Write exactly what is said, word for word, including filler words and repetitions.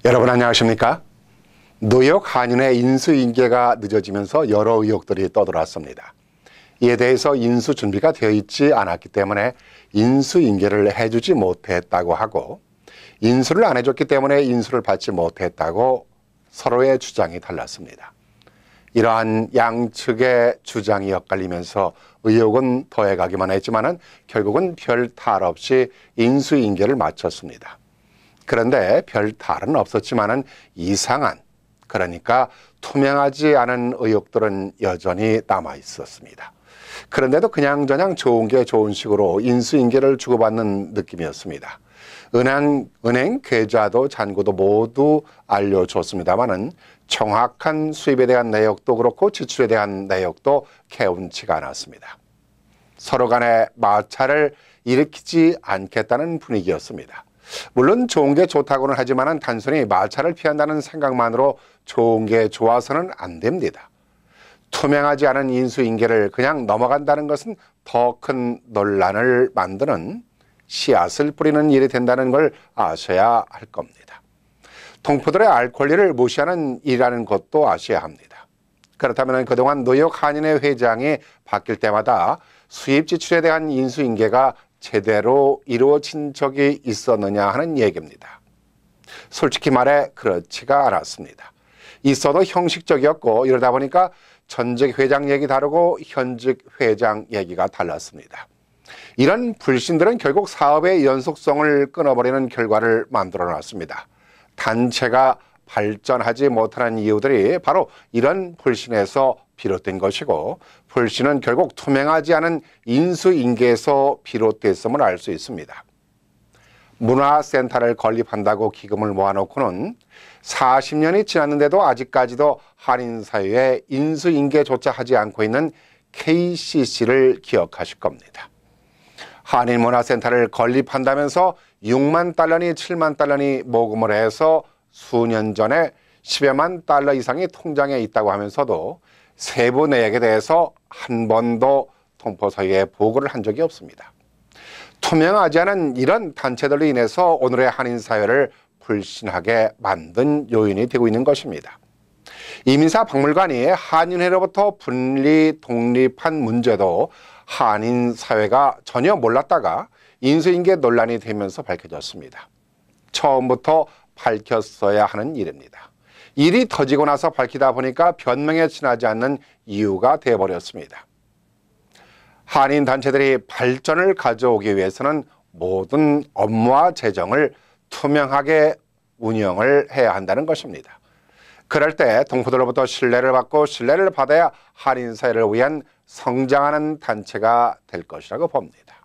여러분 안녕하십니까? 노역 한인의 인수인계가 늦어지면서 여러 의혹들이 떠들어왔습니다. 이에 대해서 인수 준비가 되어 있지 않았기 때문에 인수인계를 해주지 못했다고 하고, 인수를 안 해줬기 때문에 인수를 받지 못했다고 서로의 주장이 달랐습니다. 이러한 양측의 주장이 엇갈리면서 의혹은 더해가기만 했지만 결국은 별 탈 없이 인수인계를 마쳤습니다. 그런데 별 탈은 없었지만 이상한, 그러니까 투명하지 않은 의혹들은 여전히 남아 있었습니다. 그런데도 그냥저냥 좋은 게 좋은 식으로 인수인계를 주고받는 느낌이었습니다. 은행, 은행 계좌도 잔고도 모두 알려줬습니다만은 정확한 수입에 대한 내역도 그렇고 지출에 대한 내역도 개운치가 않았습니다. 서로 간의 마찰을 일으키지 않겠다는 분위기였습니다. 물론 좋은 게 좋다고는 하지만 단순히 마찰을 피한다는 생각만으로 좋은 게 좋아서는 안 됩니다. 투명하지 않은 인수인계를 그냥 넘어간다는 것은 더 큰 논란을 만드는 씨앗을 뿌리는 일이 된다는 걸 아셔야 할 겁니다. 동포들의 알 권리를 무시하는 일이라는 것도 아셔야 합니다. 그렇다면 그동안 노역 한인회 회장이 바뀔 때마다 수입 지출에 대한 인수인계가 제대로 이루어진 적이 있었느냐 하는 얘기입니다. 솔직히 말해 그렇지가 않았습니다. 있어도 형식적이었고, 이러다 보니까 전직 회장 얘기 다르고 현직 회장 얘기가 달랐습니다. 이런 불신들은 결국 사업의 연속성을 끊어버리는 결과를 만들어 놨습니다. 단체가 발전하지 못하는 이유들이 바로 이런 불신에서 비롯된 것이고, 불신은 결국 투명하지 않은 인수인계에서 비롯됐음을 알 수 있습니다. 문화센터를 건립한다고 기금을 모아놓고는 사십 년이 지났는데도 아직까지도 한인사회에 인수인계조차 하지 않고 있는 케이씨씨를 기억하실 겁니다. 한인문화센터를 건립한다면서 육만 달러니 칠만 달러니 모금을 해서 수년 전에 십여만 달러 이상이 통장에 있다고 하면서도 세부 내역에 대해서 한 번도 동포사회에 보고를 한 적이 없습니다. 투명하지 않은 이런 단체들로 인해서 오늘의 한인사회를 불신하게 만든 요인이 되고 있는 것입니다. 이민사 박물관이 한인회로부터 분리 독립한 문제도 한인사회가 전혀 몰랐다가 인수인계 논란이 되면서 밝혀졌습니다. 처음부터 밝혔어야 하는 일입니다. 일이 터지고 나서 밝히다 보니까 변명에 지나지 않는 이유가 되어버렸습니다. 한인 단체들이 발전을 가져오기 위해서는 모든 업무와 재정을 투명하게 운영을 해야 한다는 것입니다. 그럴 때 동포들로부터 신뢰를 받고 신뢰를 받아야 한인사회를 위한 성장하는 단체가 될 것이라고 봅니다.